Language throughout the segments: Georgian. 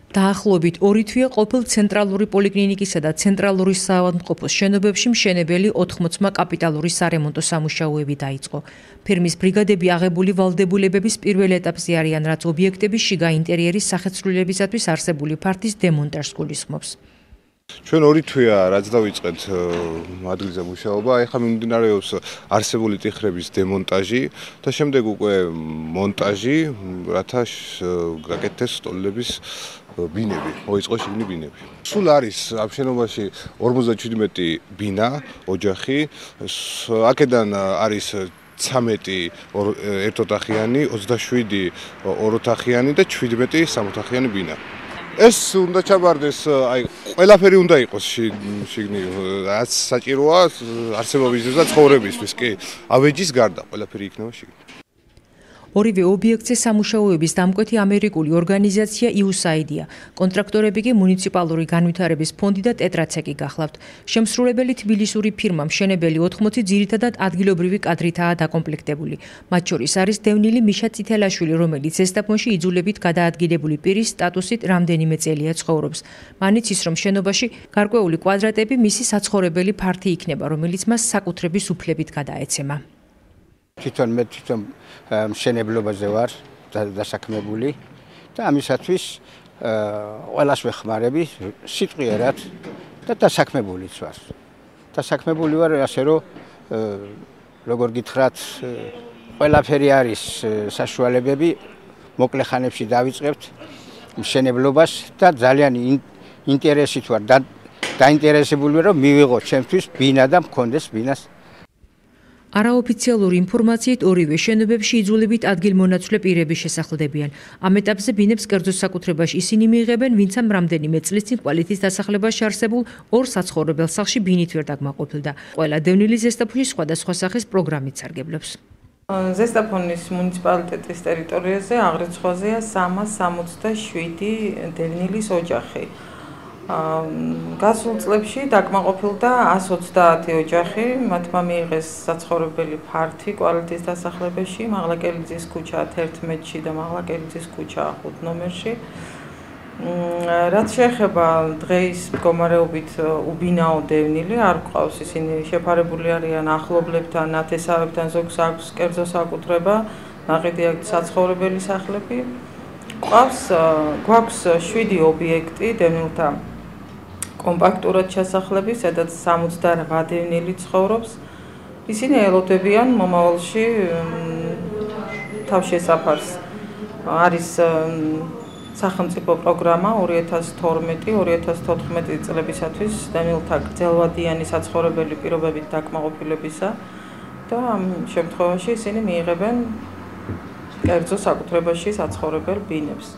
დაახლოებით 2 თვეა ყოფილ ცენტრალური პოლიკლინიკისა და ცენტრალური საავადმყოფოს შენობებში მშენებელი 80-მა კაპიტალური სარემონტო სამუშაოები დაიწყო. ფირმის ბრიგადები აღებული ვალდებულებების პირველ ეტაპზე არიან, რაც ობიექტების შიგა ინტერიერის სახეცვლილებისათვის არსებული ფართის დემონტაჟს გულისხმობს. ჩვენ 2 თვეა რაც დავიწყეთ ადგილზე მუშაობა, ეხლა მიმდინარეობს არსებული ტიხრების დემონტაჟი და შემდეგ უკვე მონტაჟი, რათა გაკეთდეს სტოლების ბინები, მოიწყოს შიგნით ბინები. სულ არის ამ შენობაში 57 ბინა, ოჯახი, აქედან არის 13 ერთოთახიანი, 27 ოროთახიანი და 17 სამოთახიანი ბინა. ეს უნდა ჩაბარდეს, აი, ყველაფერი უნდა იყოს შიგნით, რაც საჭიროა არსებობისთვის და ცხოვრებისთვის, კი, ავეჯის გარდა ყველაფერი იქნება შიგნით. ორივე ობიექტზე სამუშაოების დამკვეთი ამერიკული ორგანიზაცია USAID-ია. კონტრაქტორები კი მუნიციპალური განვითარების ფონდი და ტეტრაცეკი გახლავთ. შემსრულებელი თბილისური ფირმა მშენებელი 80 ძირითადად ადგილობრივი კადრითაა დაკომპლექტებული. მათ შორის არის დევნილი მიშა წითელაშვილი, რომელიც ზესტაფონში იძულებით გადაადგილებული პირის სტატუსით რამდენიმე წელია ცხოვრობს. მანიც ის, რომ შენობაში გარკვეული კვადრატები მისი საცხოვრებელი ფართი იქნება, რომელიც მას საკუთრების უფლებით გადაეცემა. თვითონ მშენებლობაზე ვარ დასაქმებული და ამისათვის ყველას ვეხმარები სიტყვიერად და დასაქმებულიც ვარ. დასაქმებული ვარ ასე რომ როგორ გითხრათ, ყველაფერი არის საშუალებები, მოკლე ხანებში დავიწყებთ მშენებლობას და ძალიან ინტერესით ვარ და დაინტერესებული ვარ, რომ მივიღო ჩემთვის ბინა და მქონდეს ბინას. არაოფიციალური ინფორმაციით ორივე შენობებში იძულებით ადგილმონაცვლე პირები შესახლდებიან. ამ ეტაპზე ბინებს კერძო საკუთრებაში ისინი მიიღებენ, ვინც ამ რამდენიმე წლის წინ კვალითის დასახლებაში არსებულ ორ საცხოვრებელ სახლში ბინით ვერ დაგმაყოფილდა. ყველა დევნილი ზესტაფონში სხვადასხვა სახის პროგრამით სარგებლობს. ზესტაფონის მუნიციპალიტეტის ტერიტორიაზე აღრიცხვაზეა 367 დევნილის ოჯახი. გასულ წლებში დაკმაყოფილდა 130 ოჯახი, მათმა მიიღეს საცხოვრებელი ფართი კვალითის დასახლებაში, მაღლაკელიძის ქუჩა 11-ში და მაღლაკელიძის ქუჩა 5 ნომერში. რაც შეეხება დღეის მდგომარეობით უბინაო დევნილი, არ გვყავს, ისინი შეფარებული არიან ახლობლებთან, ნათესავებთან, ზოგს აქვს კერძო საკუთრება, ნაყიდი აქვს საცხოვრებელი სახლები. გვაქვს 7 ობიექტი დევნილთა კომპაქტურად ჩასახლები, სადაც 68 დევნილი ცხოვრობს. ისინი ელოდებიან მომავალში თავშესაფარს. არის სახელმწიფო პროგრამა 2012-2014 წლებისათვის დევნილთა გრძელვადიანი საცხოვრებელი პირობებით დაკმაყოფილებისა და ამ შემთხვევაში ისინი მიიღებენ კერძო საკუთრებაში საცხოვრებელ ბინებს.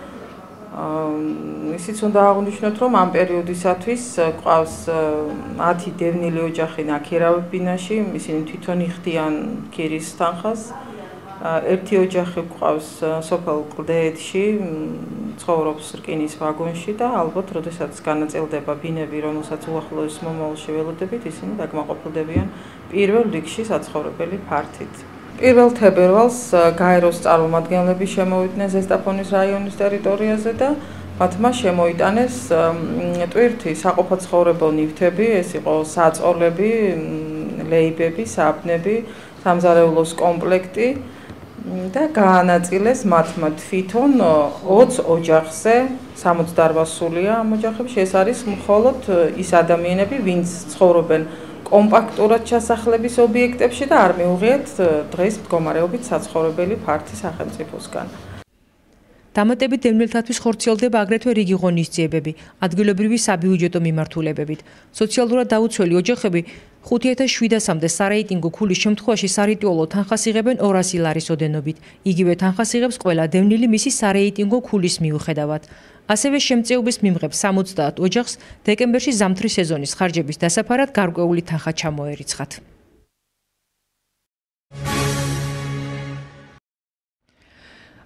ისიც უნდა აღვნიშნოთ, რომ ამ პერიოდისათვის გვყავს 10 დევნილი ოჯახი ნაქირავებ ბინაში, ისინი თვითონ იხდიან ქირის თანხას. ერთი ოჯახი გვყავს სოფელ კლდეეთში, ცხოვრობს რკინის ვაგონში და ალბათ, როდესაც განაწილდება ბინები, რომელსაც უახლოეს მომავალში ველოდებით, ისინი დაკმაყოფილდებიან პირველ რიგში საცხოვრებელი ფართით. 1 თებერვალს გაეროს წარმომადგენლები შემოვიდნენ ზესტაფონის რაიონის ტერიტორიაზე და მათმა შემოიტანეს ტვირთი საყოფაცხოვრებელ ნივთები, ეს იყო საწოლები, ლეიბები, საბნები, სამზარეულოს კომპლექტი და გაანაწილეს მათმა თვითონ 20 ოჯახზე, 68 სულია ამ ოჯახებში. ეს არის მხოლოდ ის ადამიანები, ვინც ცხოვრობენ კომპაქტურად ჩასახლების ობიექტებში და არ მიუღიათ დღეს მდგომარეობით საცხოვრებელი ფართი სახელმწიფოსგან. დამატებით დევნილთათვის ხორციელდება აგრეთვე რიგი ღონისძიებები, ადგილობრივი საბიუჯეტო მიმართულებებით. სოციალურად დაუცველი ოჯახები 5700-მდე სარეიტინგო ქულის შემთხვევაში სარიტუალო თანხას იღებენ 200 ლარის ოდენობით. იგივე თანხას იღებს ყველა დევნილი მისი სარეიტინგო ქულის მიუხედავად. ასევე შემწეობის მიმღებ 70 ოჯახს დეკემბერში ზამთრის სეზონის ხარჯების დასაფარად გარკვეული თანხა ჩამოერიცხათ.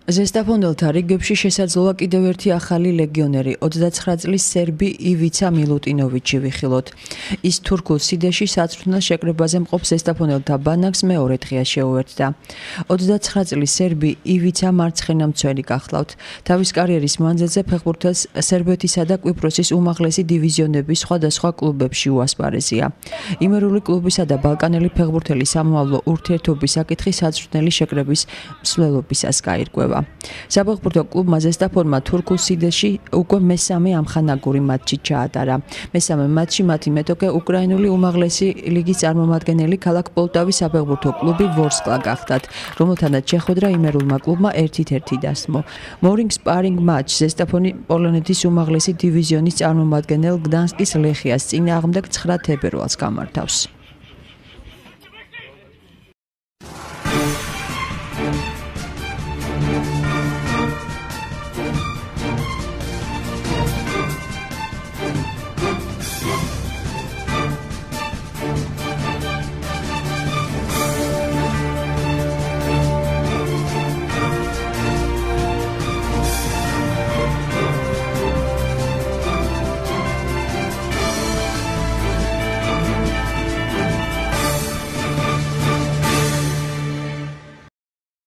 ზესტაფონელთა რიგებში შესაძლოა კიდევ ერთი ახალი ლეგიონერი 29 წლის სერბი ივიცა მილუტინოვიჩი ვიხილოთ. ის თურქულ სიდეში საწვრთნელ შეკრებაზე მყოფ ზესტაფონელთა ბანაკს მეორე დღეა შეუერთდა. 29 წლის სერბი ივიცა მარცხენა მცველი გახლავთ. თავის კარიერის მანძილზე ფეხბურთელს სერბეთისა და კვიპროსის უმაღლესი დივიზიონების სხვადასხვა კლუბებში უასპარეზია. იმერული კლუბისა და ბალკანელი ფეხბურთელის სამომავლო ურთიერთობის საკითხი საწვრთნელი შეკრების მსვლელობისას გაირკვევა. საფეხბურთო კლუბმა ზესტაფონმა თურქულ სიდეში უკვე მესამე ამხანაგური მატჩი ჩაატარა. მესამე მატჩში მათი მეტოქე უკრაინული უმაღლესი ლიგის წარმომადგენელი ქალაქ პოლტავის საფეხბურთო კლუბი ვორსკლა გახდათ, რომელთანაც შეხვედრა იმერულმა კლუბმა 1-1 დასმო. მორინგ სპარინგ მატჩ ზესტაფონი პოლონეთის უმაღლესი დივიზიონის წარმომადგენელ გდანსკის ლეხიას წინააღმდეგ 9 თებერვალს გამართავს.